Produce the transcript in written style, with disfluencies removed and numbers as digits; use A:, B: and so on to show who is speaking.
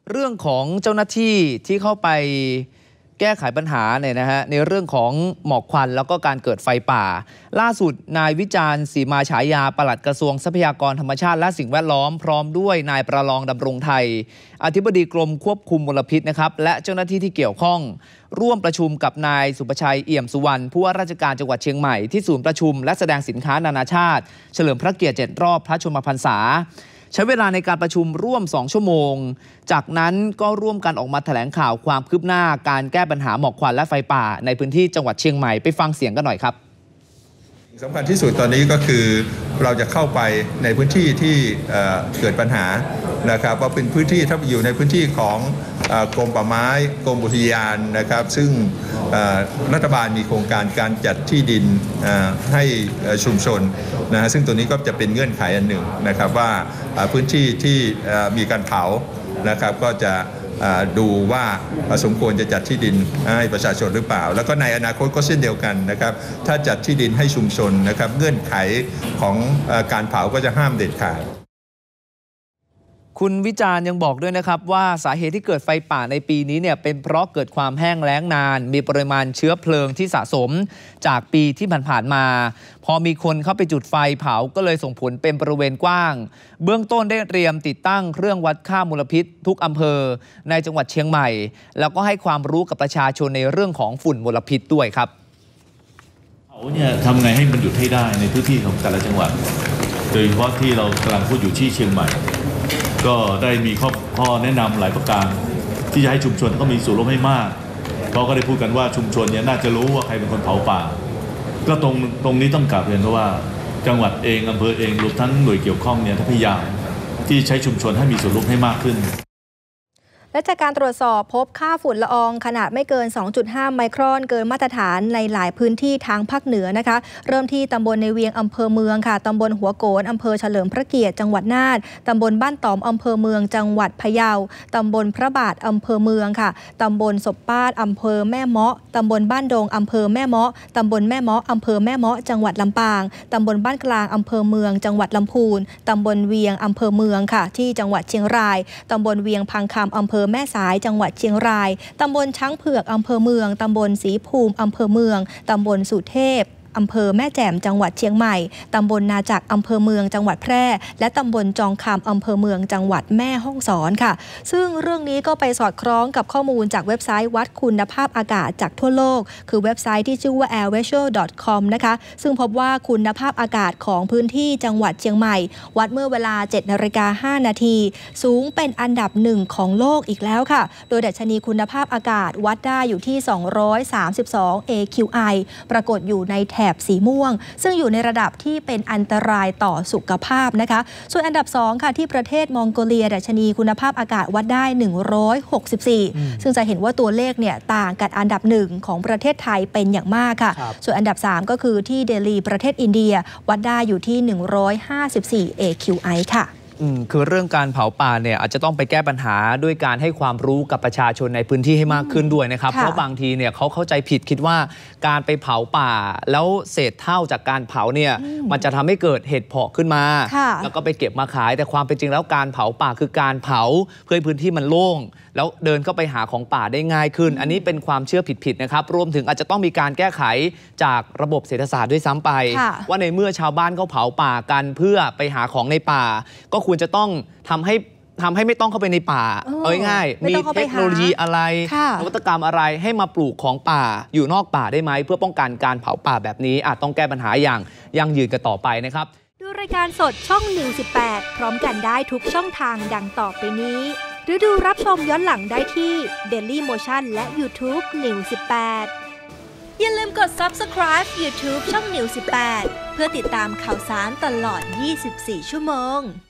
A: เรื่องของเจ้าหน้าที่ที่เข้าไปแก้ไขปัญหาเนี่ยนะฮะในเรื่องของหมอกควันแล้วก็การเกิดไฟป่าล่าสุดนายวิจารณ์ศรีมาฉายาปลัดกระทรวงทรัพยากรธรรมชาติและสิ่งแวดล้อมพร้อมด้วยนายประลองดำรงไทยอธิบดีกรมควบคุมมลพิษนะครับและเจ้าหน้าที่ที่เกี่ยวข้องร่วมประชุมกับนายสุประชัยเอี่ยมสุวรรณผู้ว่าราชการจังหวัดเชียงใหม่ที่ศูนย์ประชุมและแสดงสินค้านานาชาติเฉลิมพระเกียรติ7 รอบพระชนมพรรษาใช้เวลาในการประชุมร่วม2 ชั่วโมงจากนั้นก็ร่วมกันออกมาแถลงข่าวความคืบหน้าการแก้ปัญหาหมอกควันและไฟป่าในพื้นที่จังหวัดเชียงใหม่ไปฟังเสียงกันหน่อยครับ
B: สำคัญที่สุดตอนนี้ก็คือเราจะเข้าไปในพื้นที่ที่เกิดปัญหานะครับว่าเป็นพื้นที่ถ้าอยู่ในพื้นที่ของกรมป่าไม้กรมอุทยานนะครับซึ่งรัฐบาลมีโครงการการจัดที่ดินให้ชุมชนนะฮะซึ่งตัวนี้ก็จะเป็นเงื่อนไขอันหนึ่งนะครับว่าพื้นที่ที่มีการเผานะครับก็จะดูว่าสมควรจะจัดที่ดินให้ประชาชนหรือเปล่าแล้วก็ในอนาคตก็เช่นเดียวกันนะครับถ้าจัดที่ดินให้ชุมชนนะครับเงื่อนไขของการเผาก็จะห้ามเด็ดขาด
A: คุณวิจารณ์ยังบอกด้วยนะครับว่าสาเหตุที่เกิดไฟป่าในปีนี้เนี่ยเป็นเพราะเกิดความแห้งแล้งนานมีปริมาณเชื้อเพลิงที่สะสมจากปีที่ผ่านมาพอมีคนเข้าไปจุดไฟเผาก็เลยส่งผลเป็นบริเวณกว้างเบื้องต้นได้เตรียมติดตั้งเครื่องวัดค่ามลพิษทุกอำเภอในจังหวัดเชียงใหม่แล้วก็ให้ความรู้กับประชาชนในเรื่องของฝุ่นมลพิษด้วยครับ
C: เขาเนี่ยทำไงให้มันหยุดให้ได้ในพื้นที่ของแต่ละจังหวัดโดยเฉพาะที่เรากำลังพูดอยู่ที่เชียงใหม่ก็ได้มีข้อแนะนำหลายประการที่จะให้ชุมชนก็มีส่วนร่วมให้มากเพราะก็ได้พูดกันว่าชุมชนเนี่ยน่าจะรู้ว่าใครเป็นคนเผาป่าก็ตรงนี้ต้องกลับเรียนว่าจังหวัดเองอำเภอเองรวมทั้งหน่วยเกี่ยวข้องเนี่ยพยายามที่ใช้ชุมชนให้มีส่วนร่วมให้มากขึ้น
D: และจากการตรวจสอบพบค่าฝุ่นละอองขนาดไม่เกิน 2.5 ไมครอนเกินมาตรฐานในหลายพื้นที่ทางภาคเหนือนะคะเริ่มที่ตำบลในเวียงอำเภอเมืองค่ะตำบลหัวโกนอำเภอเฉลิมพระเกียรติจังหวัดน่านตำบลบ้านตอมอำเภอเมืองจังหวัดพะเยาตำบลพระบาทอำเภอเมืองค่ะตำบลศพปาดอำเภอแม่เมาะตำบลบ้านดงอำเภอแม่เมาะตำบลแม่เมาะอำเภอแม่เมาะจังหวัดลำปางตำบลบ้านกลางอำเภอเมืองจังหวัดลำพูนตำบลเวียงอำเภอเมืองค่ะที่จังหวัดเชียงรายตำบลเวียงพังคำอำเภอแม่สายจังหวัดเชียงรายตำบลช้างเผือกอำเภอเมืองตำบลศรีภูมิอำเภอเมืองตำบลสุเทพอำเภอแม่แจ่มจังหวัดเชียงใหม่ตำบลนาจักอำเภอเมืองจังหวัดแพร่และตำบลจองคำอำเภอเมืองจังหวัดแม่ฮ่องสอนค่ะซึ่งเรื่องนี้ก็ไปสอดคล้องกับข้อมูลจากเว็บไซต์วัดคุณภาพอากาศจากทั่วโลกคือเว็บไซต์ที่ชื่อว่า airvisual.com นะคะซึ่งพบว่าคุณภาพอากาศของพื้นที่จังหวัดเชียงใหม่วัดเมื่อเวลา 7:05 น.สูงเป็นอันดับ1ของโลกอีกแล้วค่ะโดยดัชนีคุณภาพอากาศวัดได้อยู่ที่232 AQI ปรากฏอยู่ในแถบสีม่วงซึ่งอยู่ในระดับที่เป็นอันตรายต่อสุขภาพนะคะส่วนอันดับ2ค่ะที่ประเทศมองโกเลียดัชนีคุณภาพอากาศวัดได้164ซึ่งจะเห็นว่าตัวเลขเนี่ยต่างกับอันดับ1ของประเทศไทยเป็นอย่างมากค่ะส่วนอันดับ3ก็คือที่เดลีประเทศอินเดียวัดได้อยู่ที่154 AQI ค่ะ
A: คือเรื่องการเผาป่าเนี่ยอาจจะต้องไปแก้ปัญหาด้วยการให้ความรู้กับประชาชนในพื้นที่ให้มากขึ้นด้วยนะครับเพราะบางทีเนี่ยเขาเข้าใจผิดคิดว่าการไปเผาป่าแล้วเศษเท่าจากการเผาเนี่ยมันจะทำให้เกิดเห็ดเพาะขึ้นมาแล้วก็ไปเก็บมาขายแต่ความเป็นจริงแล้วการเผาป่าคือการเผาเพื่อให้พื้นที่มันโล่งแล้วเดินเข้าไปหาของป่าได้ง่ายขึ้นอันนี้เป็นความเชื่อผิดๆนะครับรวมถึงอาจจะต้องมีการแก้ไขจากระบบเศรษฐศาสตร์ด้วยซ้ำไปว่าในเมื่อชาวบ้านเขาเผาป่ากันเพื่อไปหาของในป่าก็ควรจะต้องทำให้ไม่ต้องเข้าไปในป่าเอาง่ายๆมีเทคโนโลยีอะไรนวัตกรรมอะไรให้มาปลูกของป่าอยู่นอกป่าได้ไหมเพื่อป้องกันการเผาป่าแบบนี้อาจต้องแก้ปัญหาอย่างยั่งยืนกันต่อไปนะครับ
D: ดูรายการสดช่องนิว18พร้อมกันได้ทุกช่องทางดังต่อไปนี้หรือดูรับชมย้อนหลังได้ที่ Daily Motion และ YouTube News 18อย่าลืมกด Subscribe YouTube ช่อง News 18เพื่อติดตามข่าวสารตลอด 24 ชั่วโมง